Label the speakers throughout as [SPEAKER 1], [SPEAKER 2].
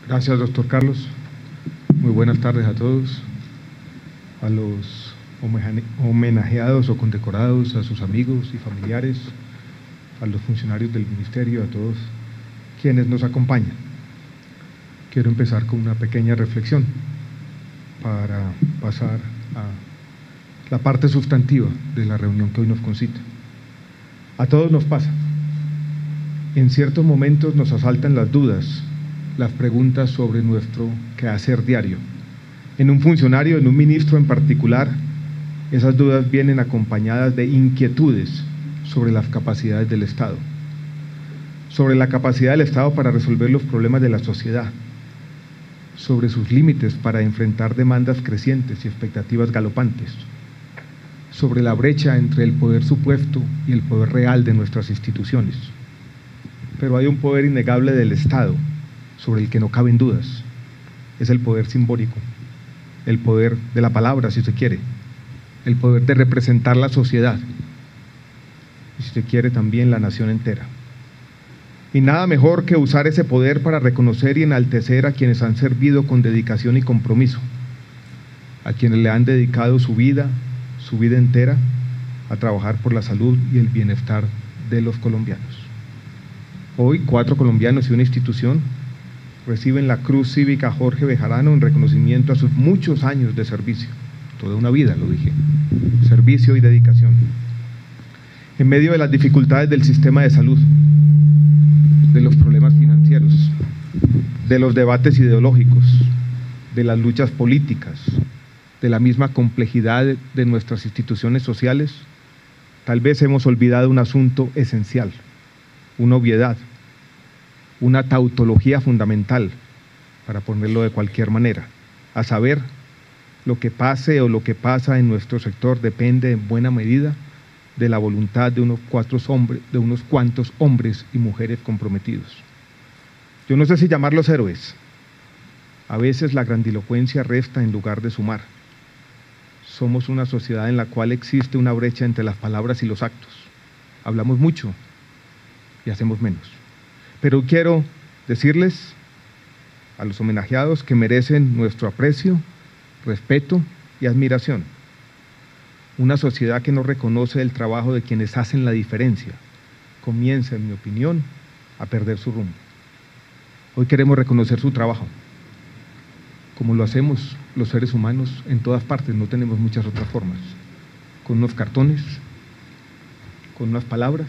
[SPEAKER 1] Gracias, doctor Carlos. Muy buenas tardes a todos, a los homenajeados o condecorados, a sus amigos y familiares, a los funcionarios del ministerio, a todos quienes nos acompañan. Quiero empezar con una pequeña reflexión para pasar a la parte sustantiva de la reunión que hoy nos concita. A todos nos pasa. En ciertos momentos nos asaltan las dudas, las preguntas sobre nuestro quehacer diario. En un funcionario, en un ministro en particular, esas dudas vienen acompañadas de inquietudes sobre las capacidades del Estado, sobre la capacidad del Estado para resolver los problemas de la sociedad, sobre sus límites para enfrentar demandas crecientes y expectativas galopantes, sobre la brecha entre el poder supuesto y el poder real de nuestras instituciones. Pero hay un poder innegable del Estado, sobre el que no caben dudas. Es el poder simbólico, el poder de la palabra, si se quiere, el poder de representar la sociedad, y si se quiere también la nación entera. Y nada mejor que usar ese poder para reconocer y enaltecer a quienes han servido con dedicación y compromiso, a quienes le han dedicado su vida entera a trabajar por la salud y el bienestar de los colombianos. Hoy 4 colombianos y una institución reciben la Cruz Cívica Jorge Bejarano en reconocimiento a sus muchos años de servicio, toda una vida, lo dije, servicio y dedicación. En medio de las dificultades del sistema de salud, de los problemas financieros, de los debates ideológicos, de las luchas políticas, de la misma complejidad de nuestras instituciones sociales, tal vez hemos olvidado un asunto esencial, una obviedad, una tautología fundamental, para ponerlo de cualquier manera, a saber, lo que pase o lo que pasa en nuestro sector depende en buena medida de la voluntad de unos cuantos hombres y mujeres comprometidos. Yo no sé si llamarlos héroes. A veces la grandilocuencia resta en lugar de sumar. Somos una sociedad en la cual existe una brecha entre las palabras y los actos. Hablamos mucho y hacemos menos. Pero quiero decirles a los homenajeados que merecen nuestro aprecio, respeto y admiración. Una sociedad que no reconoce el trabajo de quienes hacen la diferencia comienza, en mi opinión, a perder su rumbo. Hoy queremos reconocer su trabajo, como lo hacemos los seres humanos en todas partes, no tenemos muchas otras formas, con unos cartones, con unas palabras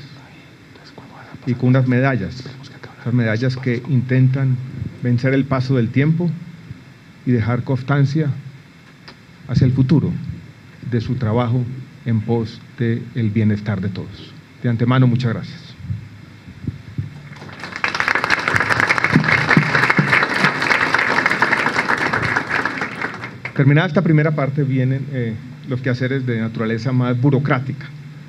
[SPEAKER 1] y con unas medallas, las medallas que intentan vencer el paso del tiempo y dejar constancia hacia el futuro de su trabajo en pos del bienestar de todos. De antemano, muchas gracias. Terminada esta primera parte, vienen los quehaceres de naturaleza más burocrática.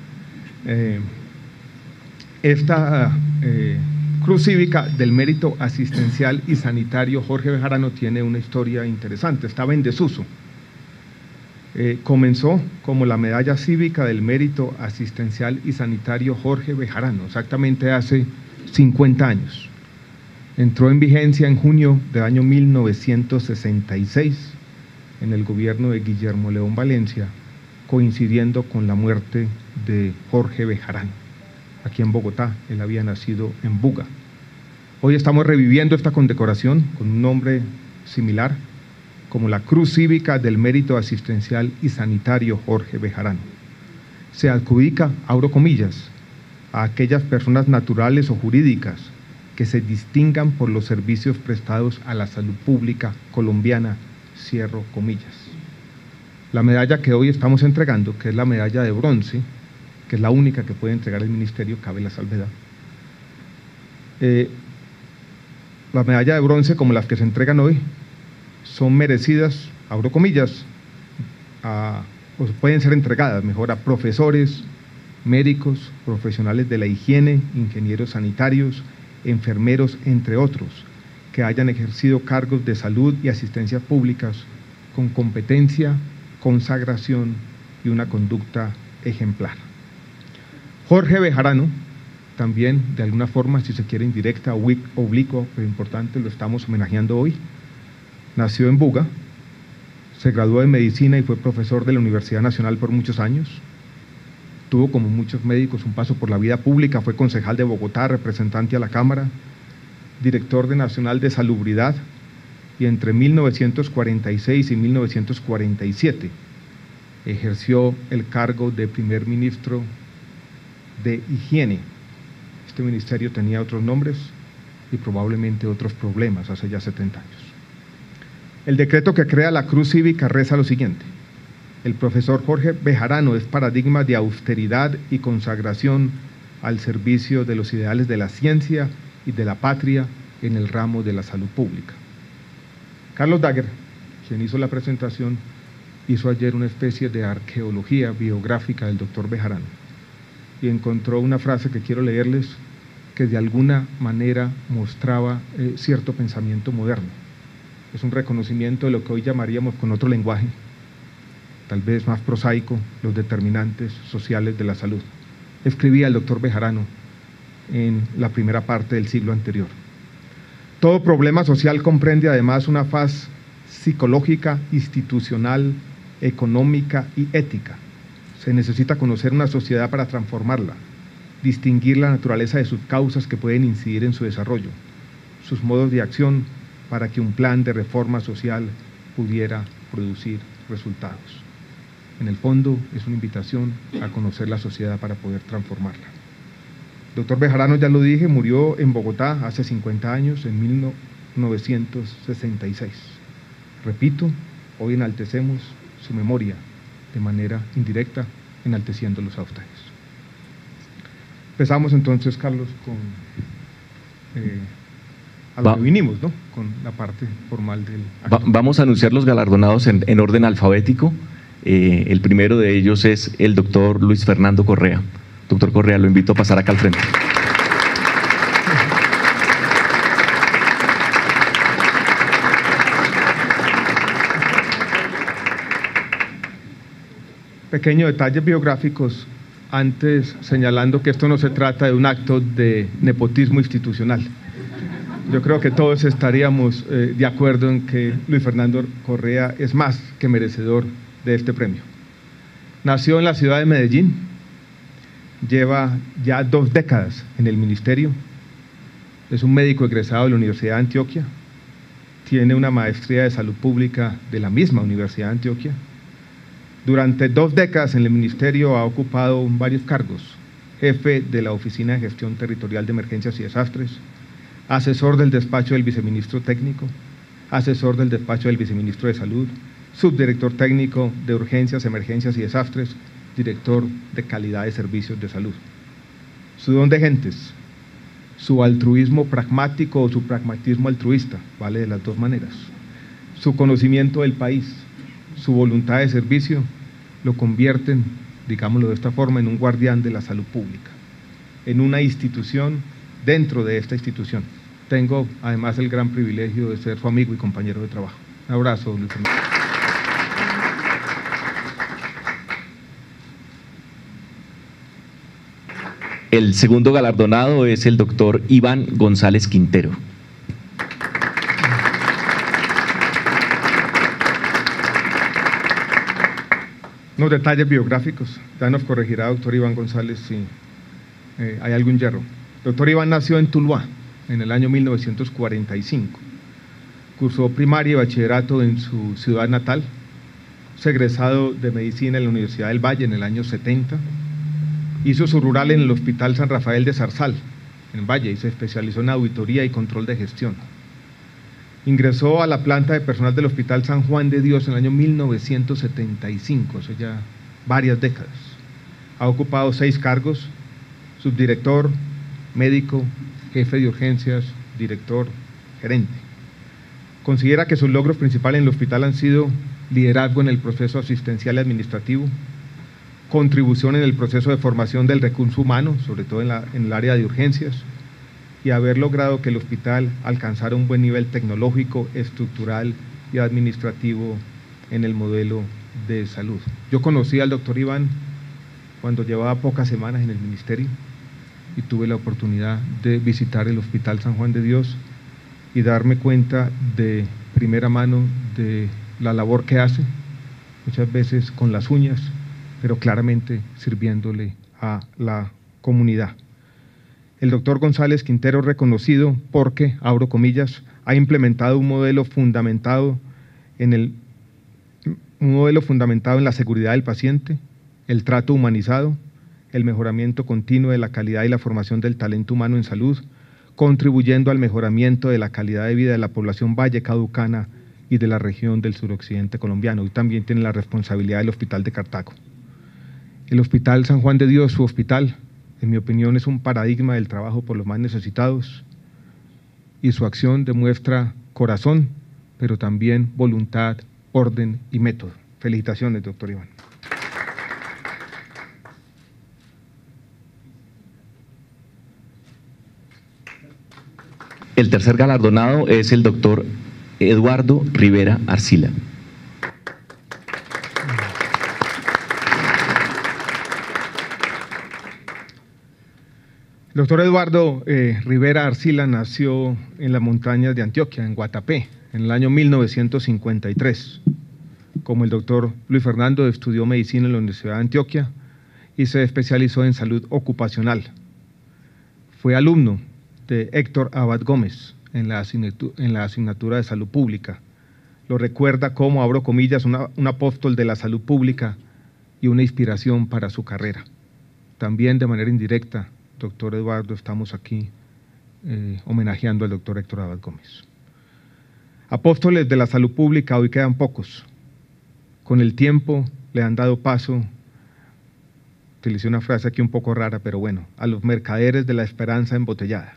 [SPEAKER 1] Esta Cruz Cívica del Mérito Asistencial y Sanitario Jorge Bejarano tiene una historia interesante, estaba en desuso. Comenzó como la Medalla Cívica del Mérito Asistencial y Sanitario Jorge Bejarano, exactamente hace 50 años. Entró en vigencia en junio del año 1966 en el gobierno de Guillermo León Valencia, coincidiendo con la muerte de Jorge Bejarano, aquí en Bogotá. Él había nacido en Buga. Hoy estamos reviviendo esta condecoración con un nombre similar, como la Cruz Cívica del Mérito Asistencial y Sanitario Jorge Bejarano. Se adjudica, abro comillas, a aquellas personas naturales o jurídicas que se distingan por los servicios prestados a la salud pública colombiana, cierro comillas. La medalla que hoy estamos entregando, que es la medalla de bronce, que es la única que puede entregar el ministerio, cabe la salvedad. La medalla de bronce, como las que se entregan hoy, son merecidas, abro comillas, o pueden ser entregadas mejor a profesores, médicos, profesionales de la higiene, ingenieros sanitarios, enfermeros, entre otros, que hayan ejercido cargos de salud y asistencia públicas con competencia, consagración y una conducta ejemplar. Jorge Bejarano también de alguna forma, si se quiere indirecta o oblicua, pero importante, lo estamos homenajeando hoy. Nació en Buga, se graduó de medicina y fue profesor de la Universidad Nacional por muchos años. Tuvo, como muchos médicos, un paso por la vida pública, fue concejal de Bogotá, representante a la Cámara, director de Nacional de Salubridad, y entre 1946 y 1947 ejerció el cargo de primer ministro de Higiene. Este ministerio tenía otros nombres y probablemente otros problemas hace ya 70 años. El decreto que crea la Cruz Cívica reza lo siguiente: el profesor Jorge Bejarano es paradigma de austeridad y consagración al servicio de los ideales de la ciencia y de la patria en el ramo de la salud pública. Carlos Daguerre, quien hizo la presentación, hizo ayer una especie de arqueología biográfica del doctor Bejarano y encontró una frase que quiero leerles que de alguna manera mostraba cierto pensamiento moderno. Es un reconocimiento de lo que hoy llamaríamos con otro lenguaje, tal vez más prosaico, los determinantes sociales de la salud. Escribía el doctor Bejarano en la primera parte del siglo anterior. Todo problema social comprende además una faz psicológica, institucional, económica y ética. Se necesita conocer una sociedad para transformarla, distinguir la naturaleza de sus causas que pueden incidir en su desarrollo, sus modos de acción para que un plan de reforma social pudiera producir resultados. En el fondo es una invitación a conocer la sociedad para poder transformarla. Doctor Bejarano, ya lo dije, murió en Bogotá hace 50 años, en 1966. Repito, hoy enaltecemos su memoria de manera indirecta, enalteciéndolos a ustedes. Empezamos entonces, Carlos, con a lo que vinimos, ¿no? Con la parte formal del acto.
[SPEAKER 2] Vamos a anunciar los galardonados en orden alfabético. El primero de ellos es el doctor Luis Fernando Correa. Doctor Correa, lo invito a pasar acá al frente.
[SPEAKER 1] Pequeños detalles biográficos, antes señalando que esto no se trata de un acto de nepotismo institucional. Yo creo que todos estaríamos de acuerdo en que Luis Fernando Correa es más que merecedor de este premio. Nació en la ciudad de Medellín, lleva ya 2 décadas en el ministerio, es un médico egresado de la Universidad de Antioquia, tiene una maestría de salud pública de la misma Universidad de Antioquia. Durante 2 décadas en el ministerio ha ocupado varios cargos: jefe de la Oficina de Gestión Territorial de Emergencias y Desastres, asesor del despacho del viceministro técnico, asesor del despacho del viceministro de Salud, subdirector técnico de Urgencias, Emergencias y Desastres, director de Calidad de Servicios de Salud. Su don de gentes, su altruismo pragmático o su pragmatismo altruista, vale de las dos maneras, su conocimiento del país, su voluntad de servicio, lo convierten, digámoslo de esta forma, en un guardián de la salud pública, en una institución dentro de esta institución. Tengo además el gran privilegio de ser su amigo y compañero de trabajo. Un abrazo, Luis Fernando.
[SPEAKER 2] El segundo galardonado es el doctor Iván González Quintero.
[SPEAKER 1] Unos detalles biográficos, ya nos corregirá doctor Iván González si hay algún yerro. Doctor Iván nació en Tuluá en el año 1945, cursó primaria y bachillerato en su ciudad natal, es egresado de medicina en la Universidad del Valle en el año 70, hizo su rural en el Hospital San Rafael de Zarzal, en Valle, y se especializó en auditoría y control de gestión. Ingresó a la planta de personal del Hospital San Juan de Dios en el año 1975, eso ya varias décadas. Ha ocupado 6 cargos: subdirector, médico, jefe de urgencias, director, gerente. Considera que sus logros principales en el hospital han sido liderazgo en el proceso asistencial y administrativo, contribución en el proceso de formación del recurso humano, sobre todo en el área de urgencias, y haber logrado que el hospital alcanzara un buen nivel tecnológico, estructural y administrativo en el modelo de salud. Yo conocí al doctor Iván cuando llevaba pocas semanas en el ministerio. y tuve la oportunidad de visitar el Hospital San Juan de Dios y darme cuenta de primera mano de la labor que hace, muchas veces con las uñas, pero claramente sirviéndole a la comunidad. El doctor González Quintero es reconocido porque, abro comillas, ha implementado un modelo fundamentado en la seguridad del paciente, el trato humanizado, el mejoramiento continuo de la calidad y la formación del talento humano en salud, contribuyendo al mejoramiento de la calidad de vida de la población vallecaucana y de la región del suroccidente colombiano. Y también tiene la responsabilidad del Hospital de Cartago. El Hospital San Juan de Dios, su hospital, en mi opinión, es un paradigma del trabajo por los más necesitados, y su acción demuestra corazón, pero también voluntad, orden y método. Felicitaciones, doctor Iván.
[SPEAKER 2] El tercer galardonado es el doctor Eduardo Rivera Arcila.
[SPEAKER 1] El doctor Eduardo Rivera Arcila nació en las montañas de Antioquia, en Guatapé, en el año 1953. Como el doctor Luis Fernando, estudió medicina en la Universidad de Antioquia y se especializó en salud ocupacional. Fue alumno de Héctor Abad Gómez en la asignatura de salud pública. Lo recuerda como, abro comillas, un apóstol de la salud pública y una inspiración para su carrera. También de manera indirecta, doctor Eduardo, estamos aquí homenajeando al doctor Héctor Abad Gómez. Apóstoles de la salud pública hoy quedan pocos. Con el tiempo le han dado paso, utilicé una frase aquí un poco rara, pero bueno, a los mercaderes de la esperanza embotellada.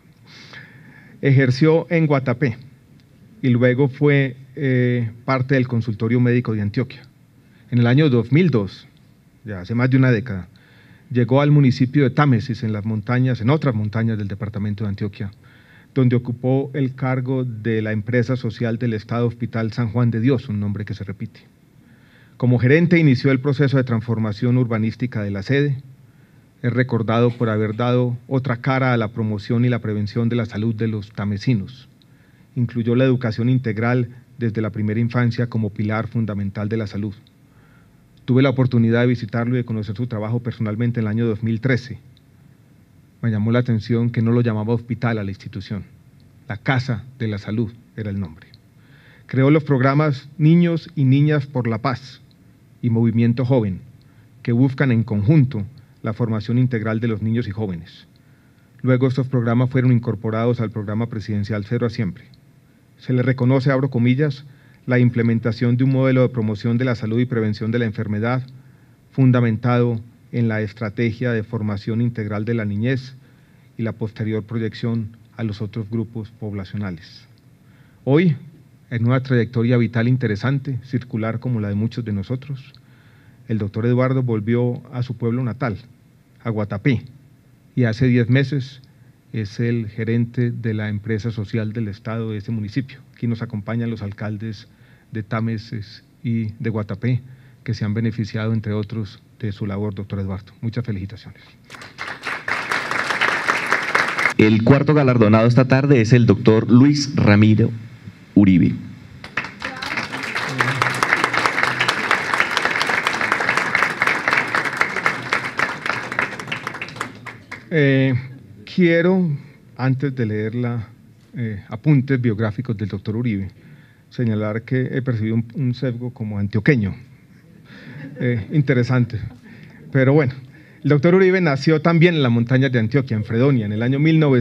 [SPEAKER 1] Ejerció en Guatapé y luego fue parte del consultorio médico de Antioquia. En el año 2002, ya hace más de una década, llegó al municipio de Támesis, en otras montañas del departamento de Antioquia, donde ocupó el cargo de la empresa social del Estado Hospital San Juan de Dios, un nombre que se repite. Como gerente inició el proceso de transformación urbanística de la sede. Es recordado por haber dado otra cara a la promoción y la prevención de la salud de los tamesinos. Incluyó la educación integral desde la primera infancia como pilar fundamental de la salud. Tuve la oportunidad de visitarlo y de conocer su trabajo personalmente en el año 2013. Me llamó la atención que no lo llamaba hospital a la institución. La Casa de la Salud era el nombre. Creó los programas Niños y Niñas por la Paz y Movimiento Joven, que buscan en conjunto la formación integral de los niños y jóvenes. Luego estos programas fueron incorporados al programa presidencial Cero a Siempre. Se le reconoce, abro comillas, la implementación de un modelo de promoción de la salud y prevención de la enfermedad fundamentado en la estrategia de formación integral de la niñez y la posterior proyección a los otros grupos poblacionales. Hoy, en una trayectoria vital interesante, circular como la de muchos de nosotros, el doctor Eduardo volvió a su pueblo natal, a Guatapé, y hace 10 meses es el gerente de la empresa social del Estado de ese municipio. Aquí nos acompañan los alcaldes de Támesis y de Guatapé, que se han beneficiado, entre otros, de su labor, doctor Eduardo. Muchas felicitaciones.
[SPEAKER 2] El cuarto galardonado esta tarde es el doctor Luis Ramiro Uribe.
[SPEAKER 1] Quiero, antes de leer apuntes biográficos del doctor Uribe, señalar que he percibido un sesgo como antioqueño. Interesante. Pero bueno, el doctor Uribe nació también en las montañas de Antioquia, en Fredonia, en el año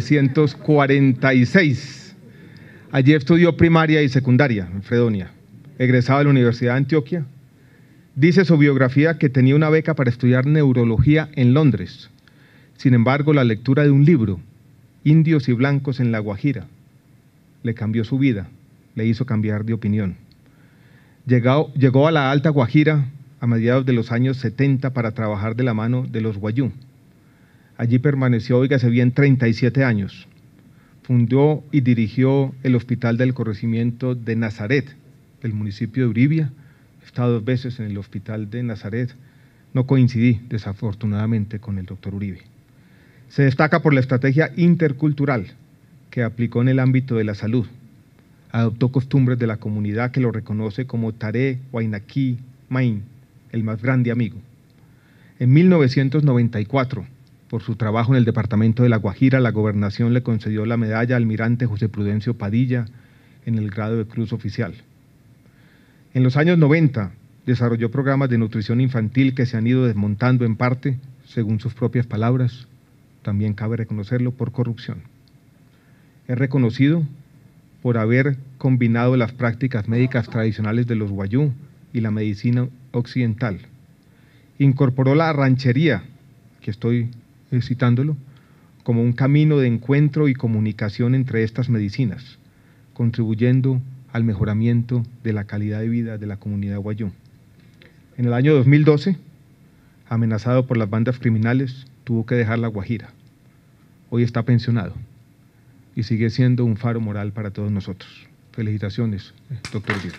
[SPEAKER 1] 1946. Allí estudió primaria y secundaria, en Fredonia. Egresado de la Universidad de Antioquia. Dice su biografía que tenía una beca para estudiar neurología en Londres. Sin embargo, la lectura de un libro, Indios y Blancos en la Guajira, le cambió su vida, le hizo cambiar de opinión. Llegó a la Alta Guajira a mediados de los años 70 para trabajar de la mano de los Guayú. Allí permaneció, óigase bien, 37 años. Fundó y dirigió el Hospital del Corregimiento de Nazaret, del municipio de Uribia. He estado 2 veces en el Hospital de Nazaret. No coincidí, desafortunadamente, con el doctor Uribe. Se destaca por la estrategia intercultural que aplicó en el ámbito de la salud. Adoptó costumbres de la comunidad que lo reconoce como Tare Huaynaquí Main, el más grande amigo. En 1994, por su trabajo en el departamento de La Guajira, la gobernación le concedió la medalla Almirante José Prudencio Padilla en el grado de Cruz Oficial. En los años 90, desarrolló programas de nutrición infantil que se han ido desmontando en parte, según sus propias palabras, también cabe reconocerlo, por corrupción. Es reconocido por haber combinado las prácticas médicas tradicionales de los guayú y la medicina occidental. Incorporó la ranchería, que estoy citándolo, como un camino de encuentro y comunicación entre estas medicinas, contribuyendo al mejoramiento de la calidad de vida de la comunidad guayú. En el año 2012, amenazado por las bandas criminales, tuvo que dejar La Guajira. Hoy está pensionado y sigue siendo un faro moral para todos nosotros. Felicitaciones, doctor Uribe.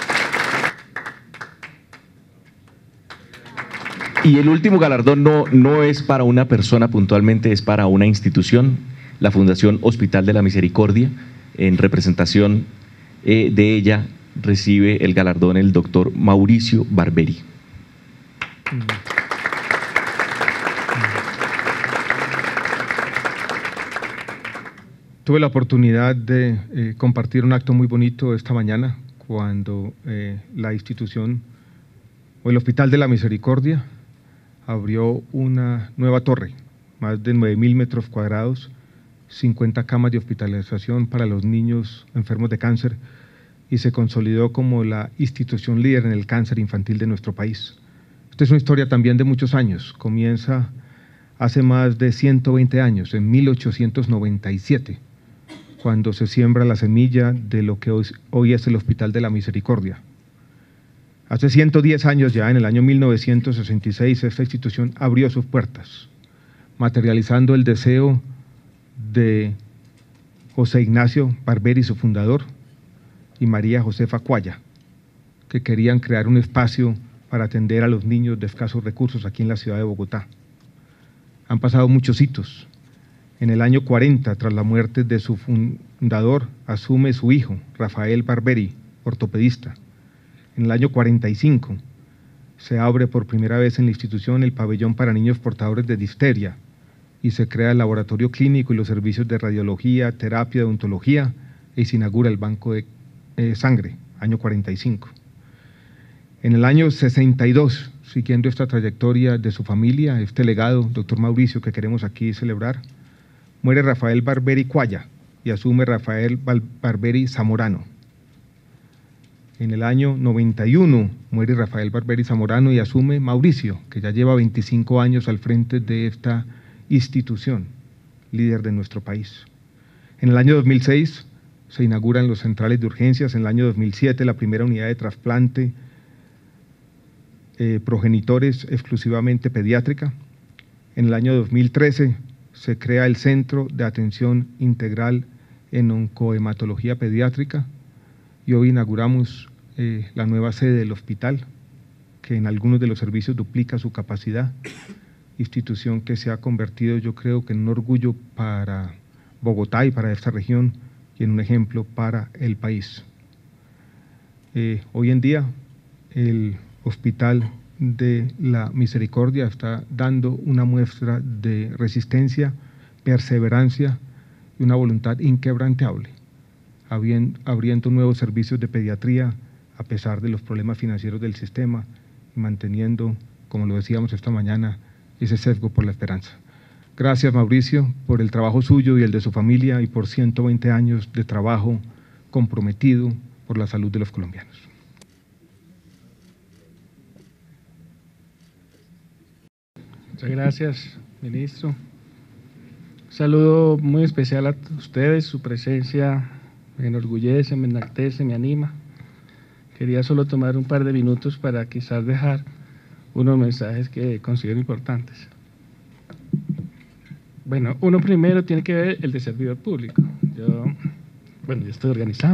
[SPEAKER 2] Y el último galardón no es para una persona puntualmente, es para una institución, la Fundación Hospital de la Misericordia. En representación de ella recibe el galardón el doctor Mauricio Barberi.
[SPEAKER 1] Tuve la oportunidad de compartir un acto muy bonito esta mañana cuando la institución o el Hospital de la Misericordia abrió una nueva torre, más de 9.000 metros cuadrados, 50 camas de hospitalización para los niños enfermos de cáncer y se consolidó como la institución líder en el cáncer infantil de nuestro país. Esta es una historia también de muchos años, comienza hace más de 120 años, en 1897, cuando se siembra la semilla de lo que hoy es el Hospital de la Misericordia. Hace 110 años ya, en el año 1966, esta institución abrió sus puertas, materializando el deseo de José Ignacio Barberi, su fundador, y María Josefa Cuaya, que querían crear un espacio para atender a los niños de escasos recursos aquí en la ciudad de Bogotá. Han pasado muchos hitos. En el año 40, tras la muerte de su fundador, asume su hijo, Rafael Barberi, ortopedista. En el año 45, se abre por primera vez en la institución el pabellón para niños portadores de difteria y se crea el laboratorio clínico y los servicios de radiología, terapia, odontología y se inaugura el banco de sangre, año 45. En el año 62, siguiendo esta trayectoria de su familia, este legado, doctor Mauricio, que queremos aquí celebrar, muere Rafael Barberi Cuaya y asume Rafael Barberi Zamorano. En el año 91 muere Rafael Barberi Zamorano y asume Mauricio, que ya lleva 25 años al frente de esta institución, líder de nuestro país. En el año 2006 se inauguran los centrales de urgencias, en el año 2007 la primera unidad de trasplante progenitores exclusivamente pediátrica. En el año 2013 se crea el Centro de Atención Integral en Oncohematología Pediátrica y hoy inauguramos la nueva sede del hospital, que en algunos de los servicios duplica su capacidad, institución que se ha convertido, yo creo, que en un orgullo para Bogotá y para esta región y en un ejemplo para el país. Hoy en día el Hospital de la Misericordia está dando una muestra de resistencia, perseverancia y una voluntad inquebrantable, abriendo nuevos servicios de pediatría a pesar de los problemas financieros del sistema y manteniendo, como lo decíamos esta mañana, ese sesgo por la esperanza. Gracias, Mauricio, por el trabajo suyo y el de su familia y por 120 años de trabajo comprometido por la salud de los colombianos.
[SPEAKER 3] Muchas gracias, ministro. Un saludo muy especial a ustedes, su presencia me enorgullece, me enaltece, me anima. Quería solo tomar un par de minutos para quizás dejar unos mensajes que considero importantes. Bueno, uno primero tiene que ver el de servidor público. Yo estoy organizado.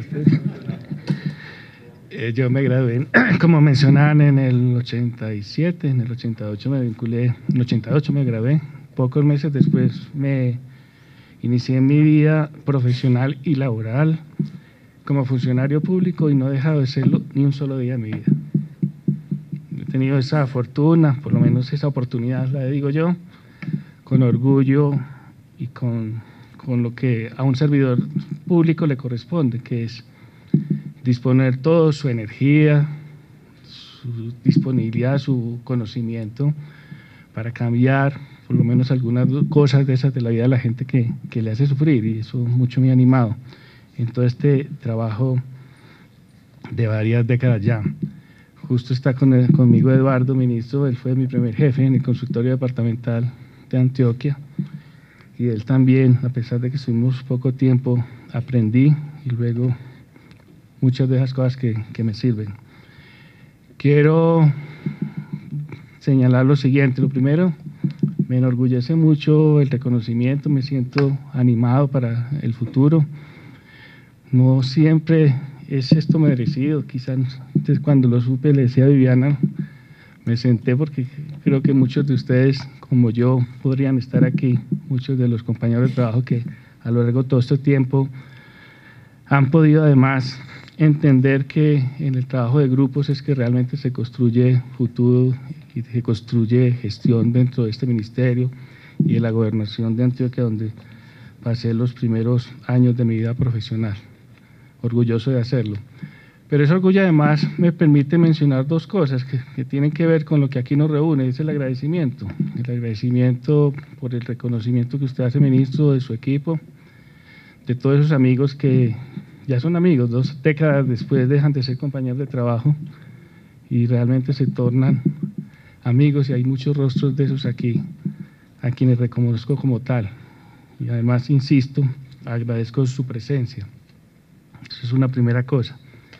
[SPEAKER 3] Yo me gradué, como mencionaban, en el 87, en el 88 me vinculé, en el 88 me gradué pocos meses después me inicié en mi vida profesional y laboral como funcionario público y no he dejado de serlo ni un solo día de mi vida. He tenido esa fortuna, por lo menos esa oportunidad, la digo yo, con orgullo y con lo que a un servidor público le corresponde, que es disponer toda su energía, su disponibilidad, su conocimiento para cambiar por lo menos algunas cosas de esas de la vida de la gente que le hace sufrir, y eso mucho me ha animado en todo este trabajo de varias décadas ya. Justo está conmigo Eduardo, ministro, él fue mi primer jefe en el consultorio departamental de Antioquia, y él también, a pesar de que estuvimos poco tiempo, aprendí y luego muchas de esas cosas que me sirven. Quiero señalar lo siguiente. Lo primero, me enorgullece mucho el reconocimiento, me siento animado para el futuro. No siempre es esto merecido, quizás cuando lo supe le decía a Viviana, me senté porque creo que muchos de ustedes, como yo, podrían estar aquí, muchos de los compañeros de trabajo que a lo largo de todo este tiempo han podido además entender que en el trabajo de grupos es que realmente se construye futuro y se construye gestión dentro de este ministerio y de la gobernación de Antioquia, donde pasé los primeros años de mi vida profesional. Orgulloso de hacerlo. Pero ese orgullo además me permite mencionar dos cosas que tienen que ver con lo que aquí nos reúne, es el agradecimiento por el reconocimiento que usted hace, ministro, de su equipo, de todos esos amigos que ya son amigos, 2 décadas después dejan de ser compañeros de trabajo y realmente se tornan amigos, y hay muchos rostros de esos aquí, a quienes reconozco como tal. Y además, insisto, agradezco su presencia. Eso es una primera cosa.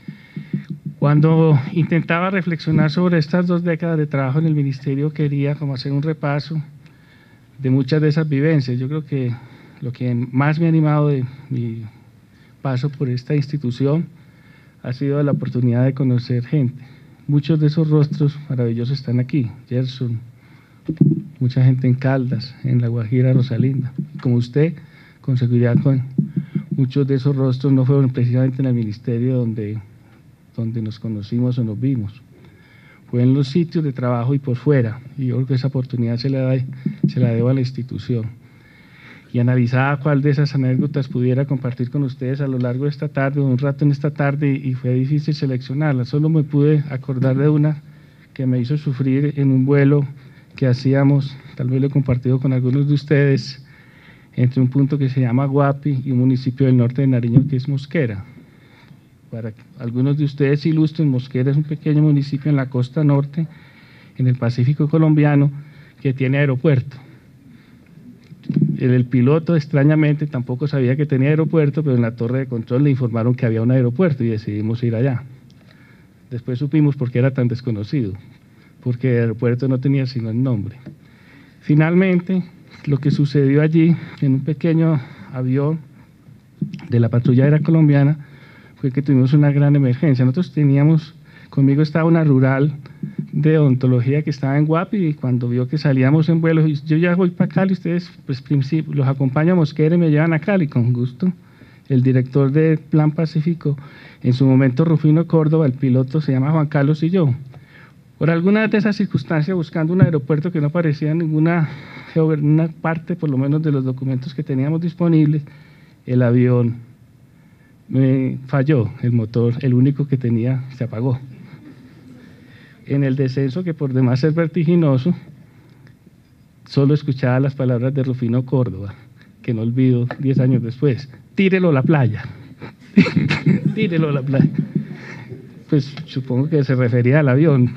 [SPEAKER 3] Cuando intentaba reflexionar sobre estas 2 décadas de trabajo en el ministerio, quería como hacer un repaso de muchas de esas vivencias. Yo creo que lo que más me ha animado de mi paso por esta institución ha sido la oportunidad de conocer gente. Muchos de esos rostros maravillosos están aquí, Gerson, mucha gente en Caldas, en La Guajira, Rosalinda. Como usted, con seguridad, con muchos de esos rostros no fueron precisamente en el ministerio donde nos conocimos o nos vimos. Fue en los sitios de trabajo y por fuera, y yo creo que esa oportunidad se la debo a la institución. Y analizaba cuál de esas anécdotas pudiera compartir con ustedes a lo largo de esta tarde, o un rato en esta tarde, y fue difícil seleccionarla. Solo me pude acordar de una que me hizo sufrir en un vuelo que hacíamos, tal vez lo he compartido con algunos de ustedes, entre un punto que se llama Guapi y un municipio del norte de Nariño que es Mosquera. Para algunos de ustedes ilustren, Mosquera es un pequeño municipio en la costa norte, en el Pacífico colombiano, que tiene aeropuerto. El piloto, extrañamente, tampoco sabía que tenía aeropuerto, pero en la torre de control le informaron que había un aeropuerto y decidimos ir allá. Después supimos por qué era tan desconocido, porque el aeropuerto no tenía sino el nombre. Finalmente, lo que sucedió allí, en un pequeño avión de la patrulla aérea colombiana, fue que tuvimos una gran emergencia. Nosotros conmigo estaba una rural de odontología que estaba en Guapi, y cuando vio que salíamos en vuelo, yo ya voy para Cali, ustedes pues los acompaño a Mosquera y me llevan a Cali, con gusto. El director del Plan Pacífico, en su momento Rufino Córdoba, el piloto se llama Juan Carlos, y yo. Por alguna de esas circunstancias, buscando un aeropuerto que no aparecía en ninguna parte, por lo menos de los documentos que teníamos disponibles, el avión me falló, el motor, el único que tenía, se apagó. En el descenso, que por demás es vertiginoso, solo escuchaba las palabras de Rufino Córdoba, que no olvido 10 años después: tírelo a la playa, tírelo a la playa. Pues supongo que se refería al avión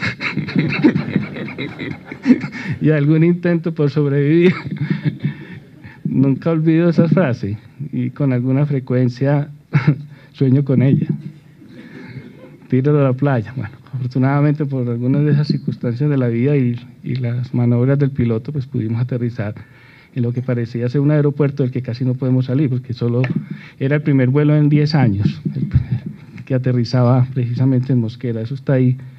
[SPEAKER 3] y algún intento por sobrevivir. Nunca olvido esa frase y con alguna frecuencia sueño con ella. Tíralo a la playa. Bueno, afortunadamente por algunas de esas circunstancias de la vida y las maniobras del piloto, pues pudimos aterrizar en lo que parecía ser un aeropuerto del que casi no podemos salir, porque solo era el primer vuelo en 10 años que aterrizaba precisamente en Mosquera. Eso está ahí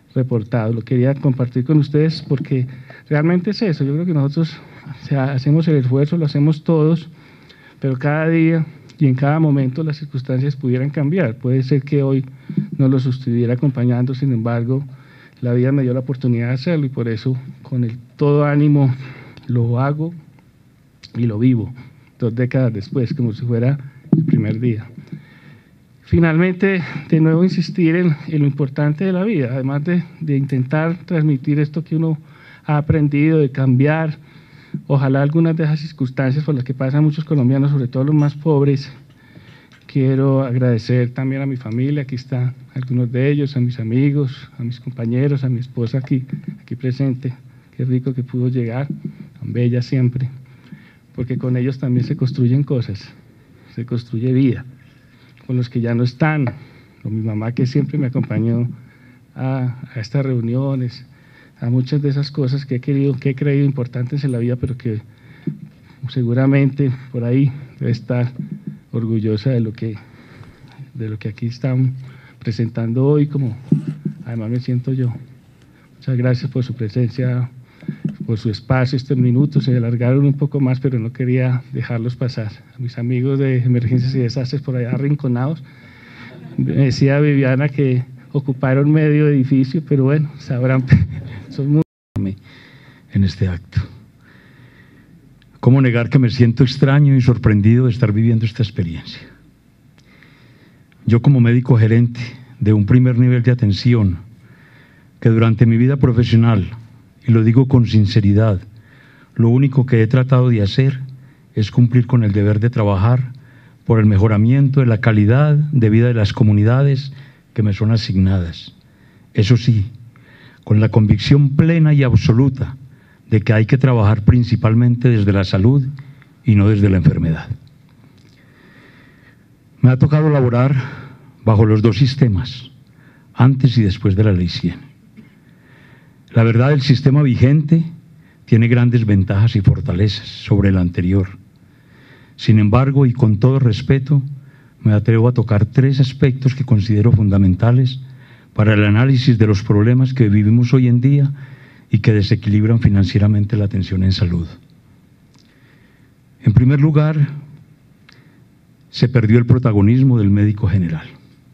[SPEAKER 3] reportado. Lo quería compartir con ustedes porque realmente es eso. Yo creo que nosotros hacemos el esfuerzo, lo hacemos todos, pero cada día y en cada momento las circunstancias pudieran cambiar. Puede ser que hoy no los estuviera acompañando, sin embargo, la vida me dio la oportunidad de hacerlo y por eso con todo ánimo lo hago y lo vivo 2 décadas después, como si fuera el primer día. Finalmente, de nuevo insistir en lo importante de la vida, además de intentar transmitir esto que uno ha aprendido, de cambiar, ojalá algunas de esas circunstancias por las que pasan muchos colombianos, sobre todo los más pobres. Quiero agradecer también a mi familia, aquí están algunos de ellos, a mis amigos, a mis compañeros, a mi esposa aquí presente. Qué rico que pudo llegar, tan bella siempre, porque con ellos también se construyen cosas, se construye vida. Con los que ya no están, con mi mamá que siempre me acompañó a estas reuniones, a muchas de esas cosas que he creído importantes en la vida, pero que seguramente por ahí debe estar orgullosa de lo que aquí están presentando hoy, como además me siento yo. Muchas gracias por su presencia, por su espacio. Estos minutos se alargaron un poco más, pero no quería dejarlos pasar. A mis amigos de Emergencias y Desastres por allá arrinconados, me decía Viviana que ocuparon medio edificio, pero bueno, sabrán, son muy...
[SPEAKER 4] en este acto. ¿Cómo negar que me siento extraño y sorprendido de estar viviendo esta experiencia? Yo, como médico gerente de un primer nivel de atención, que durante mi vida profesional, y lo digo con sinceridad, lo único que he tratado de hacer es cumplir con el deber de trabajar por el mejoramiento de la calidad de vida de las comunidades que me son asignadas. Eso sí, con la convicción plena y absoluta de que hay que trabajar principalmente desde la salud y no desde la enfermedad. Me ha tocado laborar bajo los 2 sistemas, antes y después de la Ley 100. La verdad, el sistema vigente tiene grandes ventajas y fortalezas sobre el anterior. Sin embargo, y con todo respeto, me atrevo a tocar 3 aspectos que considero fundamentales para el análisis de los problemas que vivimos hoy en día y que desequilibran financieramente la atención en salud. En primer lugar, se perdió el protagonismo del médico general.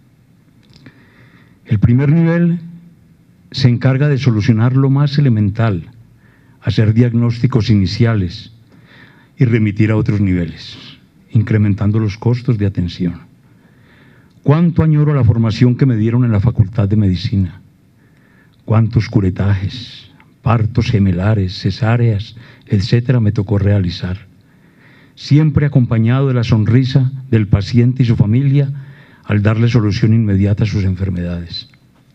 [SPEAKER 4] El primer nivel se encarga de solucionar lo más elemental, hacer diagnósticos iniciales y remitir a otros niveles, incrementando los costos de atención. ¿Cuánto añoro la formación que me dieron en la Facultad de Medicina? ¿Cuántos curetajes, partos gemelares, cesáreas, etcétera, me tocó realizar? Siempre acompañado de la sonrisa del paciente y su familia al darle solución inmediata a sus enfermedades.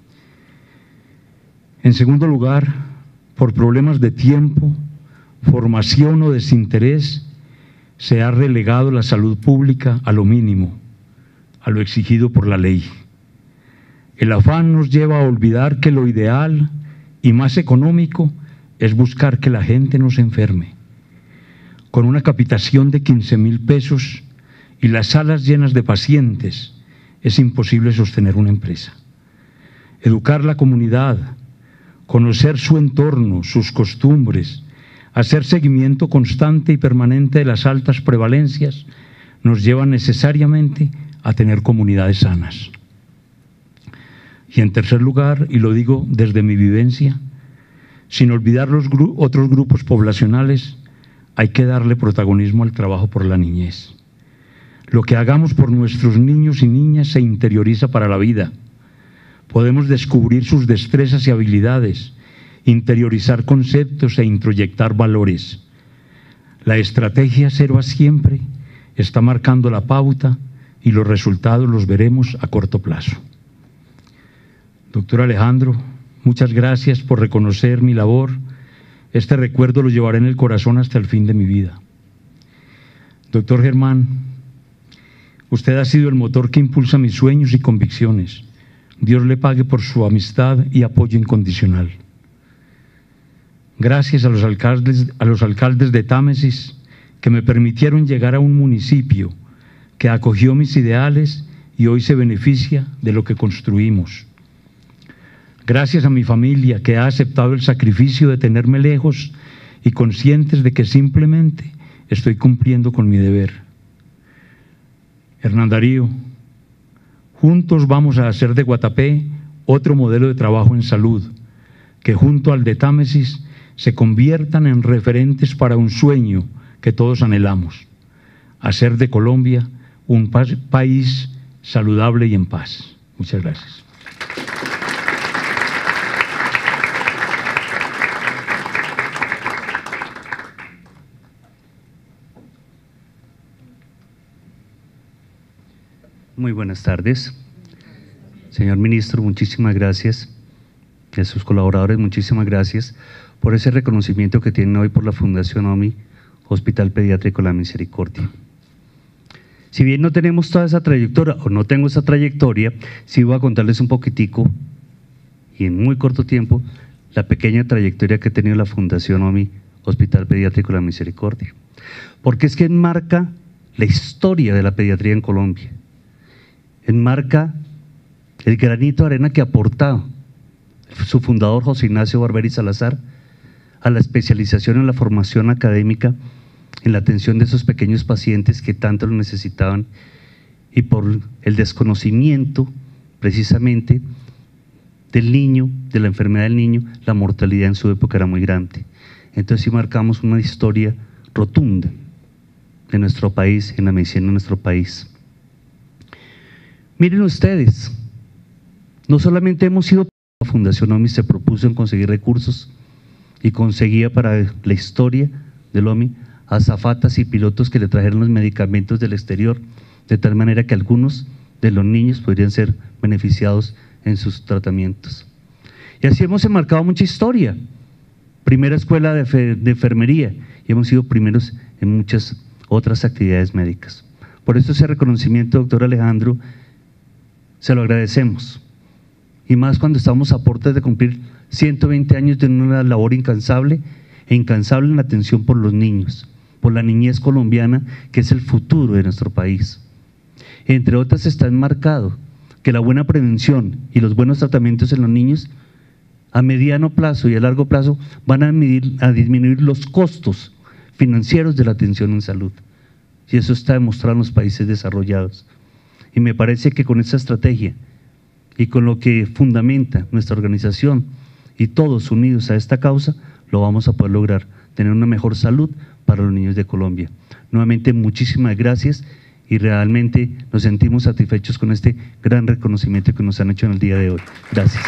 [SPEAKER 4] En segundo lugar, por problemas de tiempo, formación o desinterés, se ha relegado la salud pública a lo mínimo, a lo exigido por la ley. El afán nos lleva a olvidar que lo ideal y más económico es buscar que la gente no se enferme. Con una capitación de 15.000 pesos y las salas llenas de pacientes, es imposible sostener una empresa. Educar la comunidad, conocer su entorno, sus costumbres, hacer seguimiento constante y permanente de las altas prevalencias, nos lleva necesariamente a tener comunidades sanas. Y en tercer lugar, y lo digo desde mi vivencia, sin olvidar los otros grupos poblacionales, hay que darle protagonismo al trabajo por la niñez. Lo que hagamos por nuestros niños y niñas se interioriza para la vida. Podemos descubrir sus destrezas y habilidades, interiorizar conceptos e introyectar valores. La estrategia 0 a siempre está marcando la pauta y los resultados los veremos a corto plazo. Doctor Alejandro, muchas gracias por reconocer mi labor. Este recuerdo lo llevaré en el corazón hasta el fin de mi vida. Doctor Germán, usted ha sido el motor que impulsa mis sueños y convicciones. Dios le pague por su amistad y apoyo incondicional. Gracias a los alcaldes de Támesis que me permitieron llegar a un municipio que acogió mis ideales y hoy se beneficia de lo que construimos. Gracias a mi familia que ha aceptado el sacrificio de tenerme lejos y conscientes de que simplemente estoy cumpliendo con mi deber. Hernán Darío, juntos vamos a hacer de Guatapé otro modelo de trabajo en salud, que junto al de Támesis se conviertan en referentes para un sueño que todos anhelamos: hacer de Colombia un país saludable y en paz. Muchas gracias.
[SPEAKER 5] Muy buenas tardes. Señor Ministro, muchísimas gracias. Y a sus colaboradores, muchísimas gracias por ese reconocimiento que tienen hoy por la Fundación OMI, Hospital Pediátrico La Misericordia. Si bien no tenemos toda esa trayectoria, o no tengo esa trayectoria, sí voy a contarles un poquitico, y en muy corto tiempo, la pequeña trayectoria que ha tenido la Fundación OMI, Hospital Pediátrico La Misericordia. Porque es que enmarca la historia de la pediatría en Colombia. Enmarca el granito de arena que ha aportado su fundador José Ignacio Barberi Salazar a la especialización en la formación académica en la atención de esos pequeños pacientes que tanto lo necesitaban, y por el desconocimiento precisamente del niño, de la enfermedad del niño, la mortalidad en su época era muy grande. Entonces sí marcamos una historia rotunda de nuestro país, en la medicina de nuestro país. Miren ustedes, no solamente hemos sido, la Fundación OMI se propuso en conseguir recursos y conseguía para la historia del OMI azafatas y pilotos que le trajeron los medicamentos del exterior, de tal manera que algunos de los niños podrían ser beneficiados en sus tratamientos. Y así hemos enmarcado mucha historia. Primera escuela de enfermería, y hemos sido primeros en muchas otras actividades médicas. Por eso ese reconocimiento, doctor Alejandro, se lo agradecemos, y más cuando estamos a puertas de cumplir 120 años de una labor incansable en la atención por los niños, por la niñez colombiana, que es el futuro de nuestro país. Entre otras está enmarcado que la buena prevención y los buenos tratamientos en los niños a mediano plazo y a largo plazo van a disminuir los costos financieros de la atención en salud, y eso está demostrado en los países desarrollados. Y me parece que con esta estrategia y con lo que fundamenta nuestra organización y todos unidos a esta causa, lo vamos a poder lograr, tener una mejor salud para los niños de Colombia. Nuevamente, muchísimas gracias, y realmente nos sentimos satisfechos con este gran reconocimiento que nos han hecho en el día de hoy. Gracias.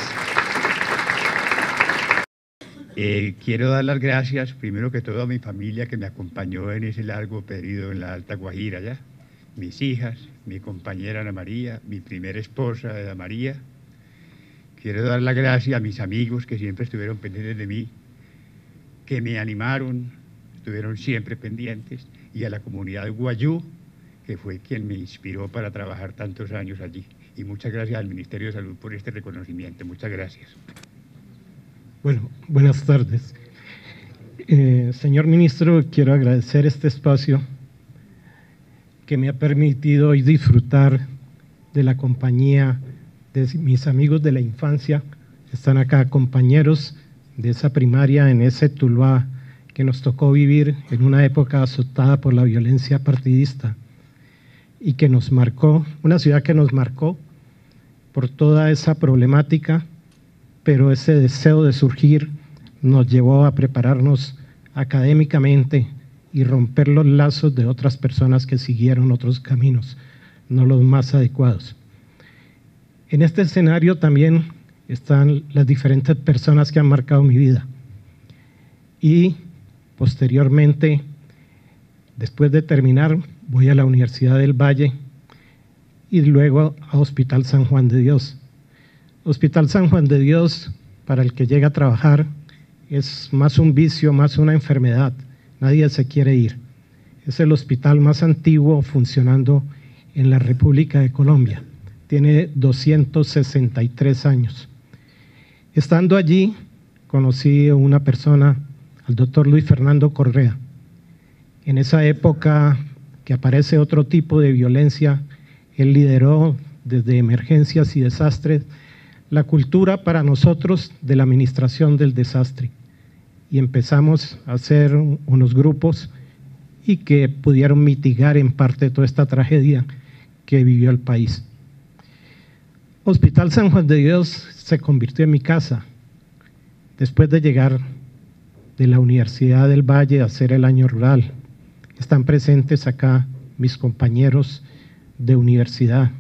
[SPEAKER 6] Quiero dar las gracias primero que todo a mi familia que me acompañó en ese largo periodo en la Alta Guajira, ¿ya? Mis hijas, mi compañera Ana María, mi primera esposa Ana María. Quiero dar las gracias a mis amigos que siempre estuvieron pendientes de mí, que me animaron, estuvieron siempre pendientes, y a la comunidad guayú, que fue quien me inspiró para trabajar tantos años allí. Y muchas gracias al Ministerio de Salud por este reconocimiento. Muchas gracias.
[SPEAKER 7] Bueno, buenas tardes. Señor Ministro, quiero agradecer este espacio que me ha permitido hoy disfrutar de la compañía de mis amigos de la infancia. Están acá compañeros de esa primaria en ese Tuluá que nos tocó vivir en una época azotada por la violencia partidista y que nos marcó, una ciudad que nos marcó por toda esa problemática, pero ese deseo de surgir nos llevó a prepararnos académicamente y romper los lazos de otras personas que siguieron otros caminos, no los más adecuados. En este escenario también están las diferentes personas que han marcado mi vida. Y posteriormente, después de terminar, voy a la Universidad del Valle y luego a Hospital San Juan de Dios. Hospital San Juan de Dios, para el que llega a trabajar, es más un vicio, más una enfermedad. Nadie se quiere ir. Es el hospital más antiguo funcionando en la República de Colombia. Tiene 263 años. Estando allí, conocí a una persona, al doctor Luis Fernando Correa. En esa época que aparece otro tipo de violencia, él lideró desde emergencias y desastres la cultura para nosotros de la administración del desastre. Y empezamos a hacer unos grupos y que pudieron mitigar en parte toda esta tragedia que vivió el país. Hospital San Juan de Dios se convirtió en mi casa. Después de llegar de la Universidad del Valle a hacer el año rural, están presentes acá mis compañeros de universidad,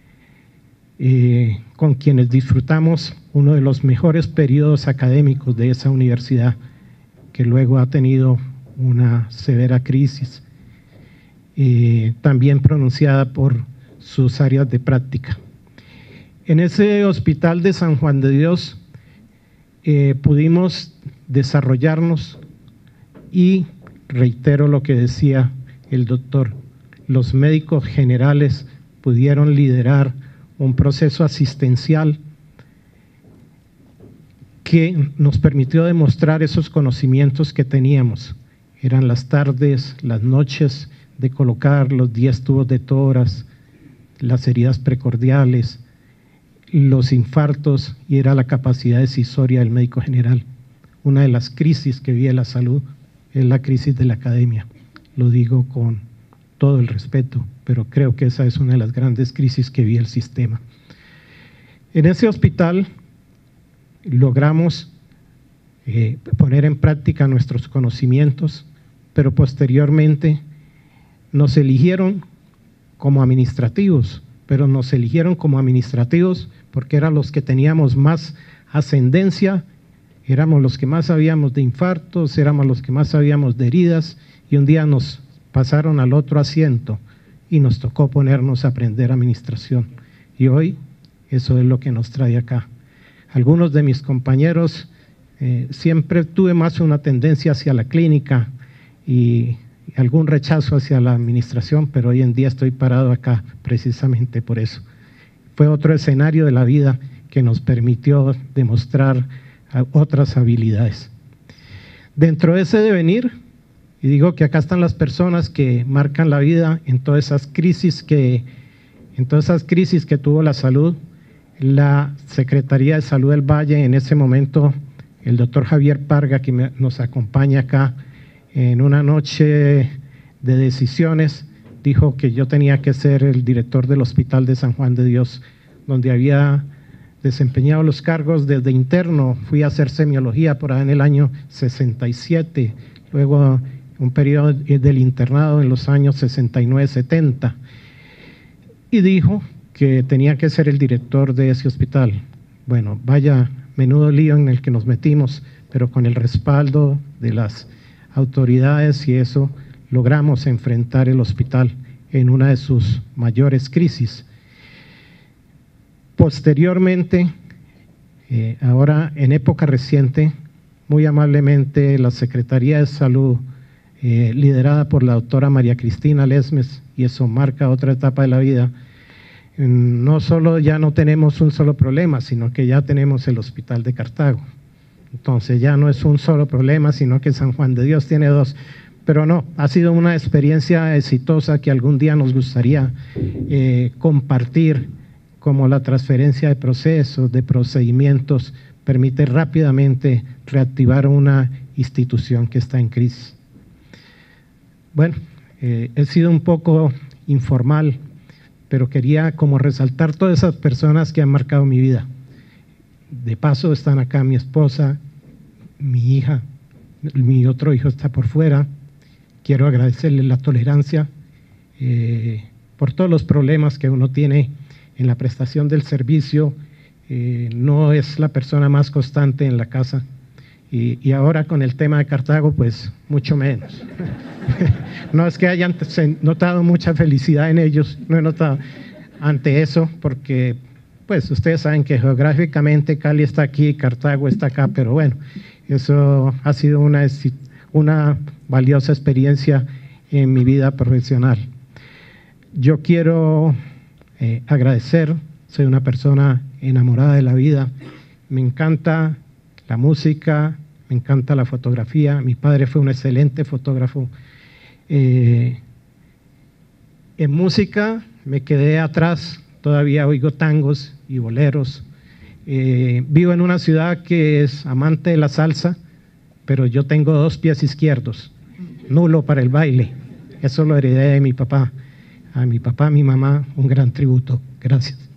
[SPEAKER 7] con quienes disfrutamos uno de los mejores periodos académicos de esa universidad, que luego ha tenido una severa crisis, también pronunciada por sus áreas de práctica. En ese Hospital de San Juan de Dios pudimos desarrollarnos y reitero lo que decía el doctor, los médicos generales pudieron liderar un proceso asistencial que nos permitió demostrar esos conocimientos que teníamos. Eran las tardes, las noches de colocar los 10 tubos de tórax, las heridas precordiales, los infartos, y era la capacidad decisoria del médico general. Una de las crisis que vive la salud es la crisis de la academia. Lo digo con todo el respeto, pero creo que esa es una de las grandes crisis que vive el sistema. En ese hospital logramos poner en práctica nuestros conocimientos, pero posteriormente nos eligieron como administrativos, pero nos eligieron como administrativos porque eran los que teníamos más ascendencia, éramos los que más sabíamos de infartos, éramos los que más sabíamos de heridas, y un día nos pasaron al otro asiento y nos tocó ponernos a aprender administración. Y hoy eso es lo que nos trae acá. Algunos de mis compañeros, siempre tuve más una tendencia hacia la clínica y algún rechazo hacia la administración, pero hoy en día estoy parado acá precisamente por eso. Fue otro escenario de la vida que nos permitió demostrar otras habilidades. Dentro de ese devenir, y digo que acá están las personas que marcan la vida en todas esas crisis que tuvo la salud, la Secretaría de Salud del Valle, en ese momento el doctor Javier Parga, que nos acompaña acá, en una noche de decisiones, dijo que yo tenía que ser el director del Hospital de San Juan de Dios, donde había desempeñado los cargos desde interno. Fui a hacer semiología por ahí en el año 67, luego un periodo del internado en los años 69-70, y dijo que tenía que ser el director de ese hospital. Bueno, vaya menudo lío en el que nos metimos, pero con el respaldo de las autoridades y eso, logramos enfrentar el hospital en una de sus mayores crisis. Posteriormente, ahora en época reciente, muy amablemente la Secretaría de Salud, liderada por la doctora María Cristina Lesmes, y eso marca otra etapa de la vida, no solo ya no tenemos un solo problema, sino que ya tenemos el Hospital de Cartago. Entonces ya no es un solo problema, sino que San Juan de Dios tiene dos. Pero no, ha sido una experiencia exitosa que algún día nos gustaría compartir, como la transferencia de procesos, de procedimientos, permite rápidamente reactivar una institución que está en crisis. Bueno, he sido un poco informal, pero quería como resaltar todas esas personas que han marcado mi vida. De paso están acá mi esposa, mi hija, mi otro hijo está por fuera. Quiero agradecerle la tolerancia por todos los problemas que uno tiene en la prestación del servicio. No es la persona más constante en la casa. Y ahora con el tema de Cartago, pues mucho menos. No es que hayan notado mucha felicidad en ellos, no he notado ante eso, porque pues ustedes saben que geográficamente Cali está aquí, Cartago está acá, pero bueno, eso ha sido una valiosa experiencia en mi vida profesional. Yo quiero agradecer, soy una persona enamorada de la vida, me encanta la música, me encanta la fotografía, mi padre fue un excelente fotógrafo. En música me quedé atrás, todavía oigo tangos y boleros, Vivo en una ciudad que es amante de la salsa, pero yo tengo 2 pies izquierdos, nulo para el baile. Eso lo heredé de mi papá. A mi papá, a mi mamá, un gran tributo. Gracias.